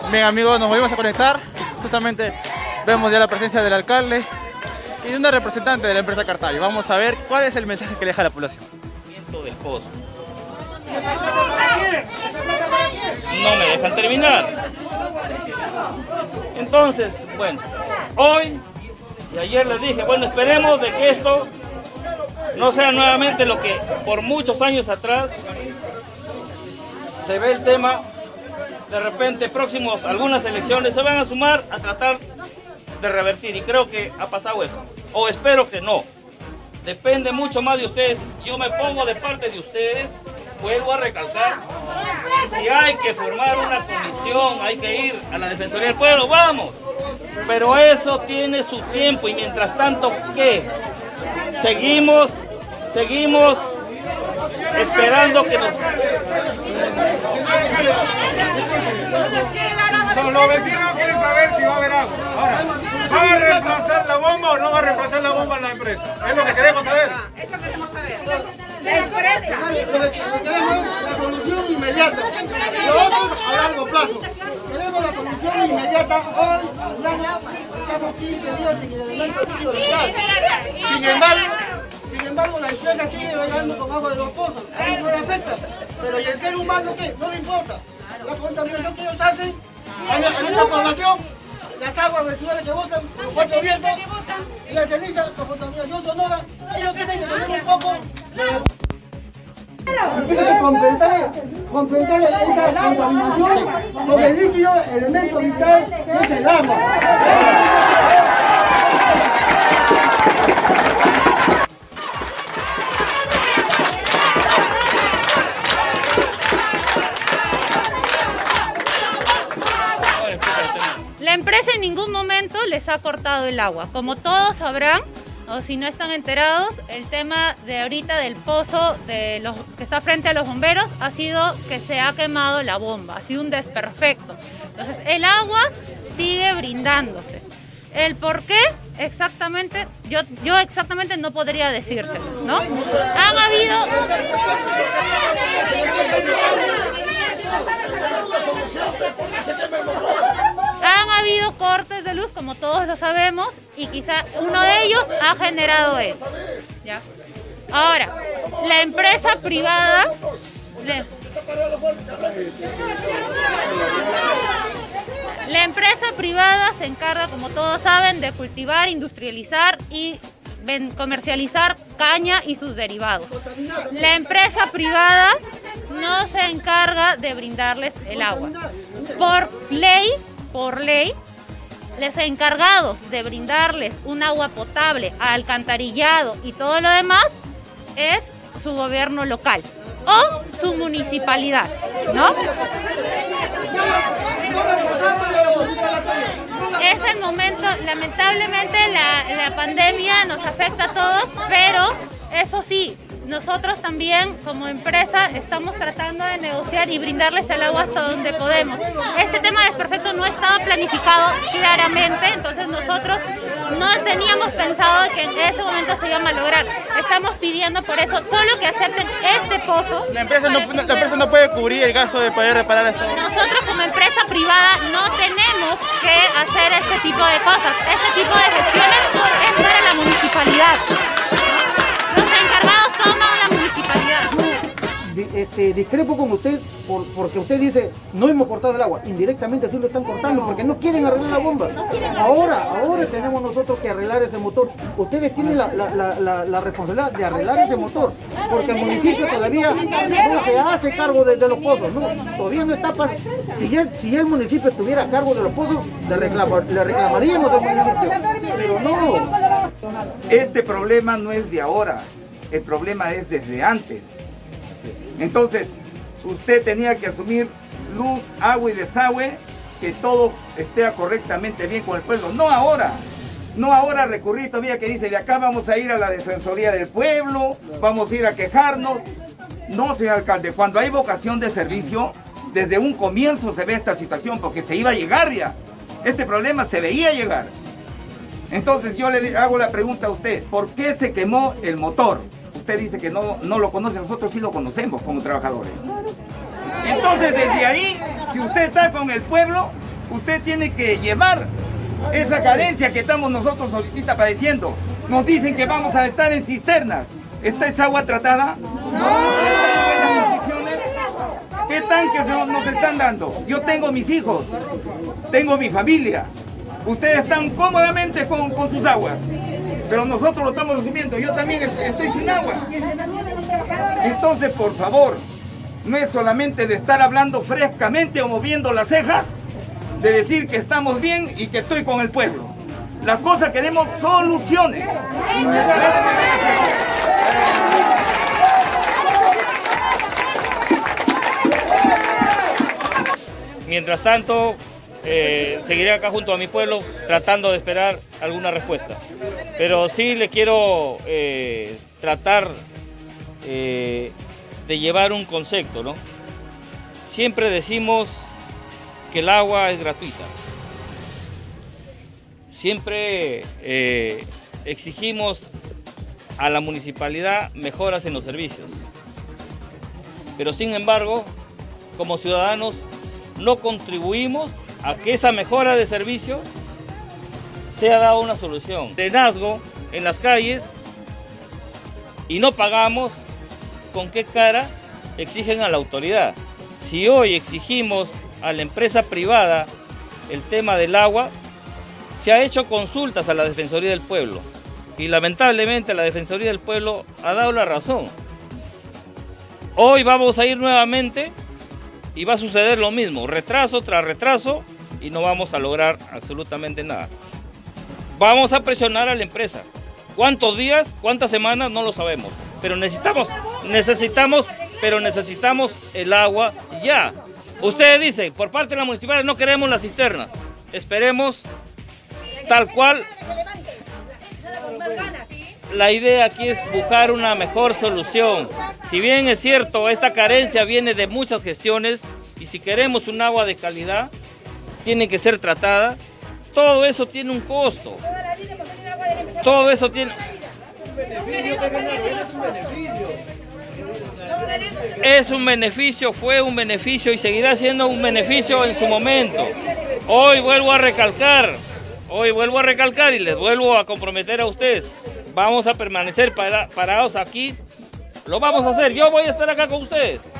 Bien amigos, nos volvimos a conectar. Justamente vemos ya la presencia del alcalde y de una representante de la empresa Cartayo. Vamos a ver cuál es el mensaje que le deja a la población. Del pozo. No me dejan terminar. Entonces, bueno, hoy y ayer les dije, bueno, esperemos de que esto no sea nuevamente lo que por muchos años atrás se ve el tema. De repente, próximos, algunas elecciones se van a sumar a tratar de revertir, y creo que ha pasado eso, o espero que no. Depende mucho más de ustedes. Yo me pongo de parte de ustedes, vuelvo a recalcar, si hay que formar una comisión, hay que ir a la Defensoría del Pueblo, vamos, pero eso tiene su tiempo, y mientras tanto, ¿qué? Seguimos esperando que nos... Los vecinos quieren saber si va a haber agua. Ahora, ¿va a reemplazar la bomba o no va a reemplazar la bomba en la empresa? Es lo que queremos saber. Eso queremos saber. La empresa. Queremos la solución inmediata. Lo vamos a largo plazo. Queremos la solución inmediata. Hoy, mañana, estamos 15 días sin el elemento líquido de gas. Sin embargo, la empresa sigue regando con agua de los pozos. A ellos no le afecta. Pero ¿y el ser humano qué? No le importa. La contaminación que ellos hacen a nuestra población, las aguas residuales que botan, los cuatro vientos, y la ceniza, la contaminación sonora, ellos dicen que tenemos un poco de... Tiene que compensar esa contaminación con el líquido, elemento vital que es el agua. La empresa en ningún momento les ha cortado el agua. Como todos sabrán, o si no están enterados, el tema de ahorita del pozo que está frente a los bomberos ha sido que se ha quemado la bomba, ha sido un desperfecto. Entonces el agua sigue brindándose. El por qué exactamente, yo exactamente no podría decírselo, ¿no? Han habido cortes de luz, como todos lo sabemos, y quizá uno de ellos ha generado esto, ¿ya? Ahora, la empresa privada... La empresa privada se encarga, como todos saben, de cultivar, industrializar y comercializar caña y sus derivados. La empresa privada no se encarga de brindarles el agua. Por ley, los encargados de brindarles un agua potable, alcantarillado y todo lo demás es su gobierno local o su municipalidad, ¿no? Es el momento, lamentablemente la pandemia nos afecta a todos, pero eso sí, nosotros también como empresa estamos tratando de negociar y brindarles el agua hasta donde podemos. Este tema de desperfecto no estaba planificado claramente, entonces nosotros no teníamos pensado que en ese momento se iba a malograr. Estamos pidiendo por eso solo que acepten este pozo. La empresa no puede cubrir el gasto de poder reparar esto. Nosotros como empresa privada no tenemos que hacer este tipo de cosas. Este tipo de gestiones es para la municipalidad. Los encargados son la municipalidad. Discrepo con usted porque usted dice no hemos cortado el agua. Indirectamente sí lo están cortando porque no quieren arreglar la bomba. Ahora tenemos nosotros que arreglar ese motor. Ustedes tienen la responsabilidad de arreglar ese motor porque el municipio todavía no se hace cargo de los pozos. No, todavía no está. Si el municipio estuviera a cargo de los pozos, le reclamaríamos al municipio. Pero no. Este problema no es de ahora, el problema es desde antes. Entonces, usted tenía que asumir luz, agua y desagüe, que todo esté correctamente bien con el pueblo. No ahora recurrir todavía que dice, de acá vamos a ir a la Defensoría del Pueblo, vamos a ir a quejarnos. No, señor alcalde, cuando hay vocación de servicio, desde un comienzo se ve esta situación, porque se iba a llegar ya. Este problema se veía llegar. Entonces yo le hago la pregunta a usted, ¿por qué se quemó el motor? Usted dice que no lo conoce, nosotros sí lo conocemos como trabajadores. Entonces desde ahí, si usted está con el pueblo, usted tiene que llevar esa carencia que estamos nosotros ahorita padeciendo. Nos dicen que vamos a estar en cisternas. ¿Esta es agua tratada? No. ¿Están en buenas condiciones? ¿Qué tanques nos están dando? Yo tengo mis hijos, tengo mi familia. Ustedes están cómodamente con sus aguas, pero nosotros lo estamos asumiendo. Yo también estoy sin agua. Entonces, por favor, no es solamente de estar hablando frescamente o moviendo las cejas, de decir que estamos bien y que estoy con el pueblo. Las cosas queremos soluciones. Mientras tanto, seguiré acá junto a mi pueblo tratando de esperar alguna respuesta. Pero sí le quiero tratar de llevar un concepto, ¿no? Siempre decimos que el agua es gratuita. Siempre exigimos a la municipalidad mejoras en los servicios. Pero sin embargo, como ciudadanos, no contribuimos a que esa mejora de servicio sea dada una solución. Drenazgo en las calles y no pagamos, ¿con qué cara exigen a la autoridad? Si hoy exigimos a la empresa privada el tema del agua, se ha hecho consultas a la Defensoría del Pueblo y lamentablemente la Defensoría del Pueblo ha dado la razón. Hoy vamos a ir nuevamente y va a suceder lo mismo, retraso tras retraso, y no vamos a lograr absolutamente nada. Vamos a presionar a la empresa. ¿Cuántos días, cuántas semanas? No lo sabemos, pero necesitamos el agua ya. Ustedes dicen, por parte de la municipalidad no queremos la cisterna. Esperemos tal cual. La idea aquí es buscar una mejor solución. Si bien es cierto, esta carencia viene de muchas gestiones, y si queremos un agua de calidad, tiene que ser tratada. Todo eso tiene un costo. Todo eso tiene... Es un beneficio, fue un beneficio y seguirá siendo un beneficio en su momento. Hoy vuelvo a recalcar y les vuelvo a comprometer a ustedes. Vamos a permanecer parados aquí. Lo vamos a hacer. Yo voy a estar acá con ustedes.